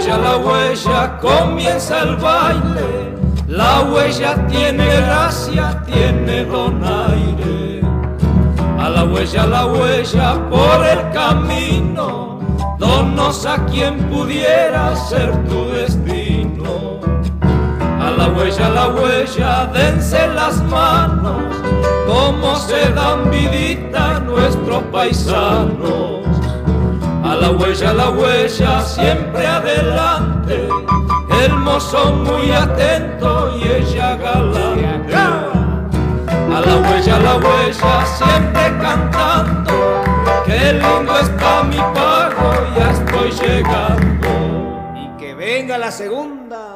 la huella, comienza el baile. La huella tiene gracia, tiene donaire. A la huella, por el camino, donos a quien pudiera ser tu destino. A la huella, dense las manos, como se dan vidita nuestros paisanos. A la huella, siempre adelante, el mozo muy atento y ella galante. A la huella, siempre cantando, qué lindo está mi pago, ya estoy llegando. Y que venga la segunda.